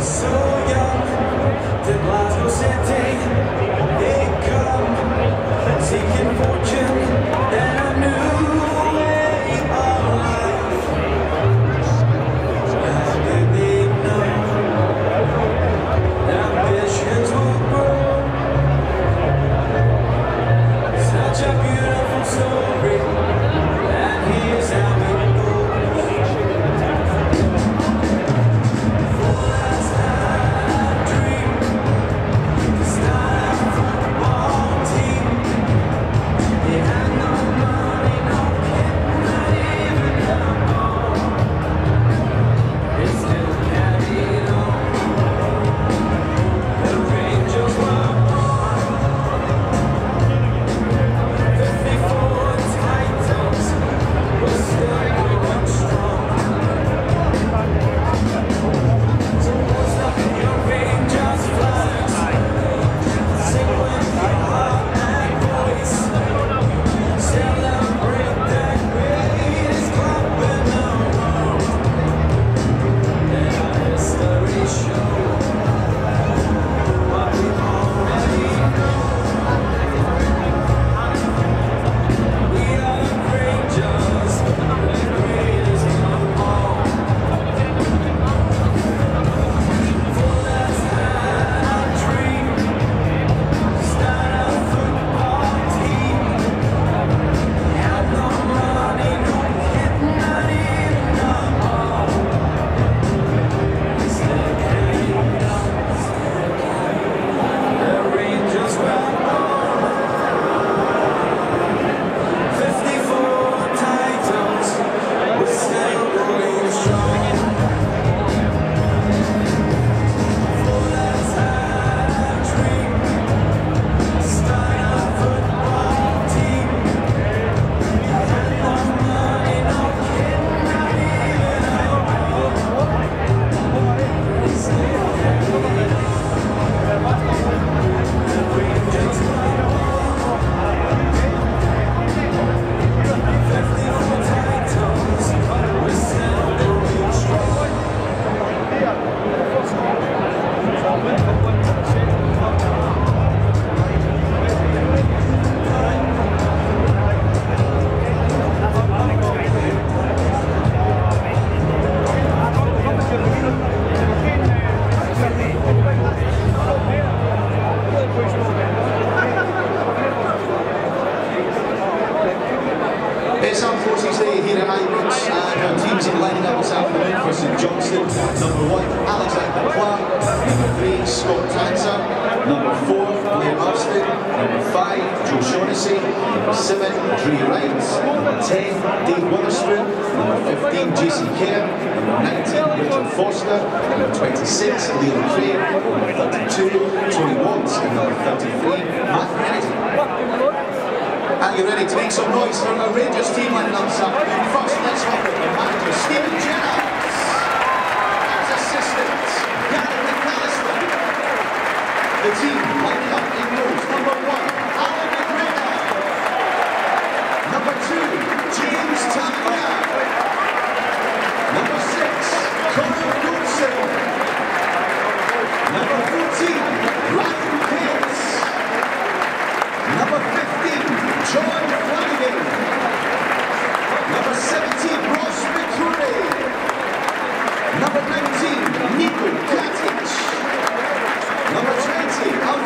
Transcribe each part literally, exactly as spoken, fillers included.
So young, to Glasgow City, they come, seeking fortune and a new way of life. How did they know ambitions will grow? Such a beautiful story, and here's how it goes. It's Armed Forces Day here at Ibrox, and our teams are lining up this afternoon for St Johnston. Number one, Alexander Clark. Number three, Scott Tanzer. Number four, Blair Marston. Number five, Joe Shaughnessy. Number seven, Dree Wright. Number ten, Dave Witherspoon. Number fifteen, Jason Kerr. Number nineteen, Richard Foster. Number twenty-six, Liam Craig. Number thirty-two, Tony Watts. And number thirty-three, Matt Kennedy. Are you ready to make some noise for our Rangers team lining up this afternoon? First, let's welcome the manager, Stephen Gerrard. As assistant, Gary McAllister. The team lining up in rows. Number one, Alan McGregor. Number two, James Tavernier. Number six, Conor Goodson. Number fourteen, Ryan Pace. Number fifteen, John Flanagan. Number seventeen, Ross McCrory. Number nineteen, Nico Katic. Number twenty,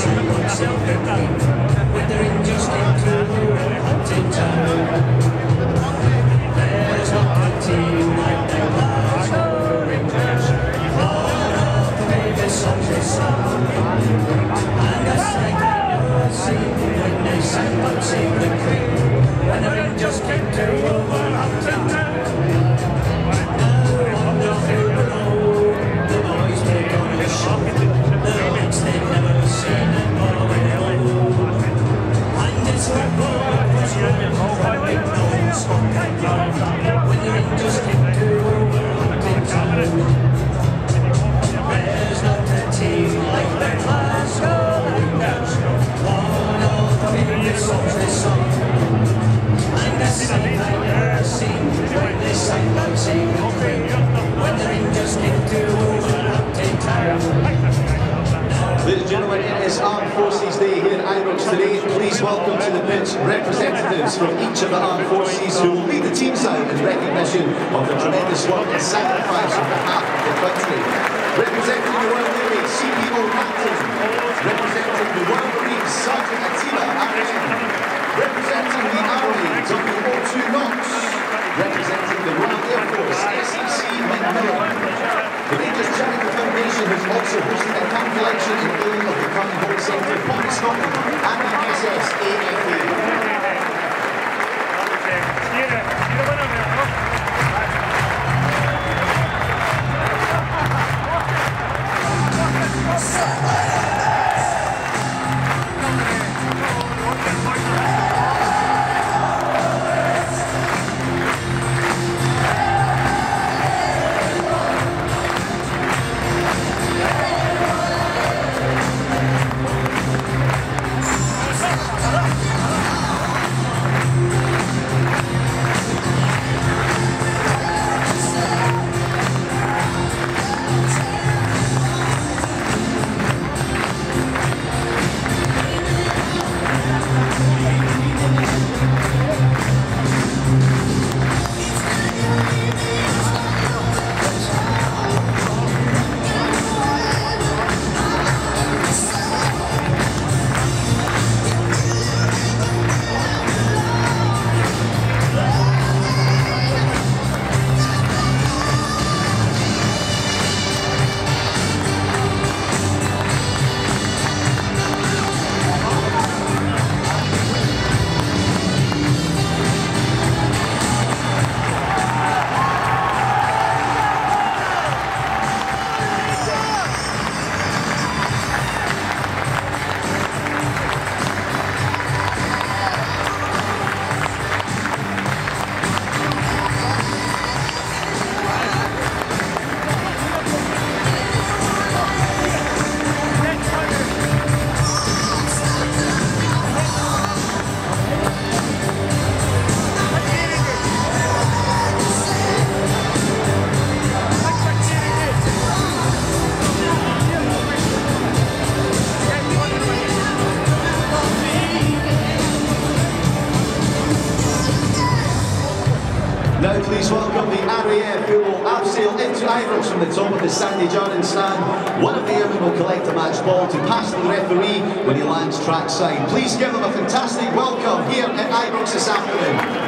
There's not a team like the Glasgow Rangers. One of the biggest songs they sung, and a sight I never seen when they sang but sing the Queen. When the Rangers came to Wolverhampton town, now on the hill below, the boys made on a show. The lights they'd never seen in Motherwell. And it's where blood was running from big Northern Scotland ground when the Rangers came to Wolverhampton town. There's not a team like the Glasgow Rangers. One of the biggest songs they sung, and a sight I never seen when they sang that same Queen. When the Rangers came to Wolverhampton town. Ladies and gentlemen, it is Armed Forces Day here in Ibrox today. Please welcome to the pitch representatives from each of the Armed Forces who will lead the teams out in recognition of their tremendous work and sacrifice on behalf of the country. Representing the Royal Navy, C P O Captain. Representing the Royal Marines, Sergeant Atiba Aberdeen. Representing the Army, W O two Knox. Representing the Royal Air Force, S E C Macmillan. The Rangers Charity Foundation has also hosted a camp collection in aid of the Curry Hall Centre, Port Scotland, and the S S A F A. Now please welcome the R A F who will abseil into Ibrox from the top of the Sandy Jordan stand. One of the airmen will collect a match ball to pass to the referee when he lands trackside. Please give them a fantastic welcome here at Ibrox this afternoon.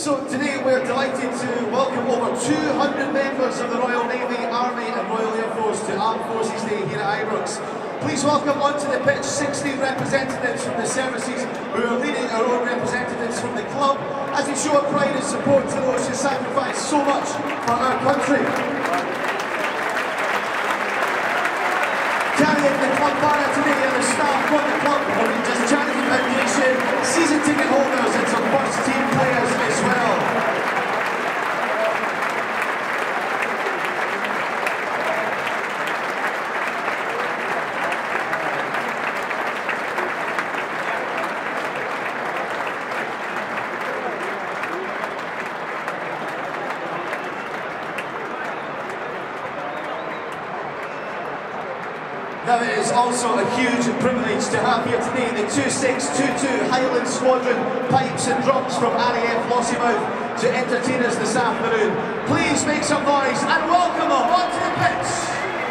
So today we're delighted to welcome over two hundred members of the Royal Navy, Army and Royal Air Force to Armed Forces Day here at Ibrox. Please welcome onto the pitch sixty representatives from the services who are leading our own representatives from the club as we show our pride and support to those who sacrifice so much for our country. Carrying the club banner today are the staff from the club, Rangers Charity Foundation, season ticket holders and some first team players as well. Now it is also a huge privilege to have here today the two six two two Highland Squadron pipes and drums from R A F Lossiemouth to entertain us this afternoon. Please make some noise and welcome them onto the pitch.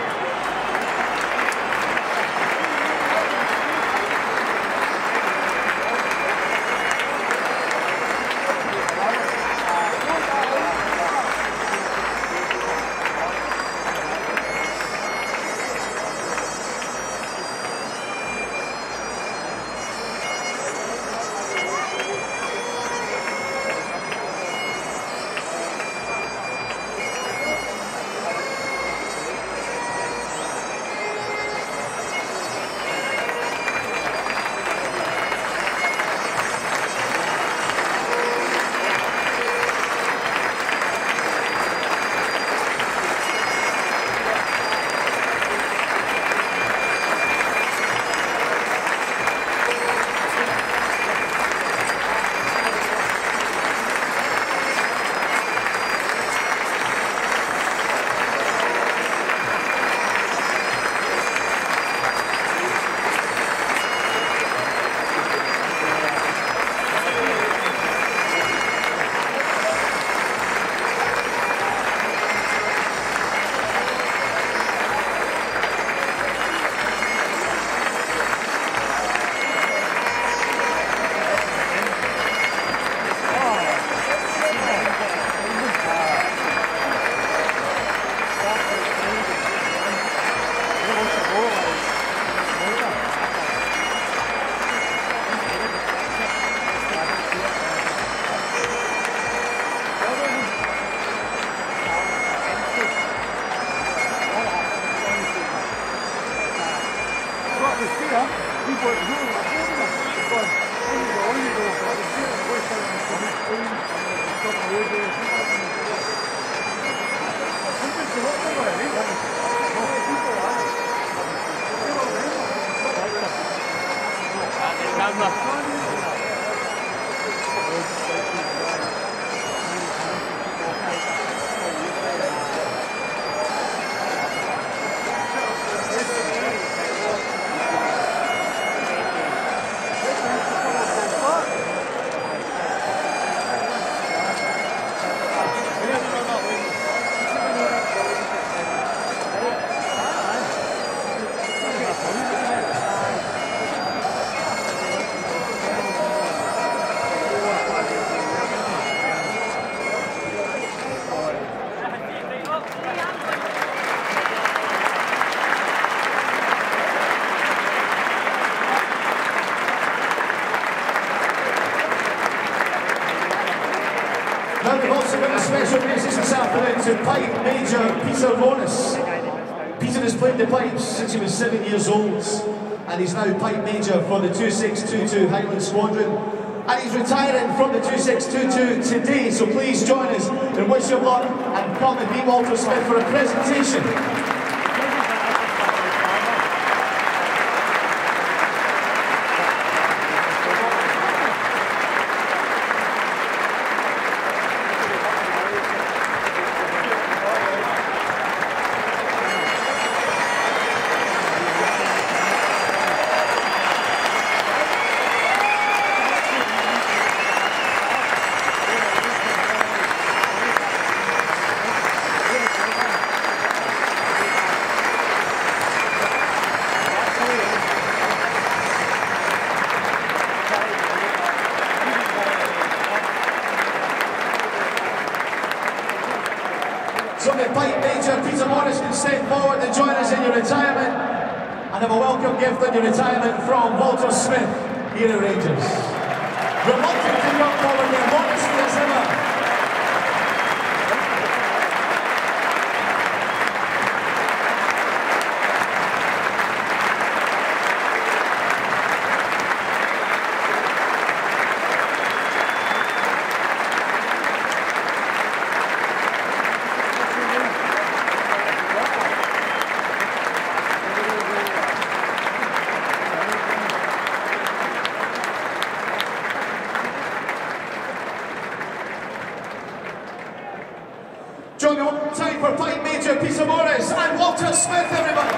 Now we've also got a special message this afternoon to Pipe Major Peter Ronis. Peter has played the pipes since he was seven years old and he's now Pipe Major for the two six two two Highland Squadron. And he's retiring from the two six two two today, so please join us and wish him luck and come and meet Walter Smith for a presentation. So the Pipe Major Peter Morris can step forward and join us in your retirement. And have a welcome gift on your retirement from Walter Smith here at Rangers. Reluctant to come forward there, modestly as ever. Join me one more time for Pipe Major Peter Morris and Walter Smith, everybody.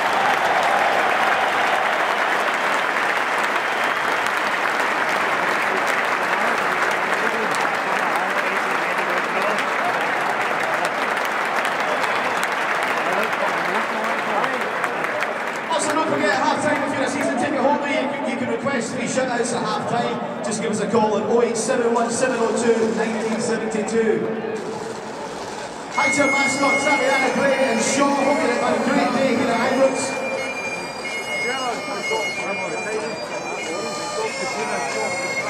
Also, don't forget at half-time, if you're a season ticket holder, you can, you can request three shout-outs at half-time. Just give us a call on oh eight seven one, seven oh two, nineteen seventy-two. Hi to our mascots, Ariana Gray and Shaw. Hope you've had a great day here at Ibrox.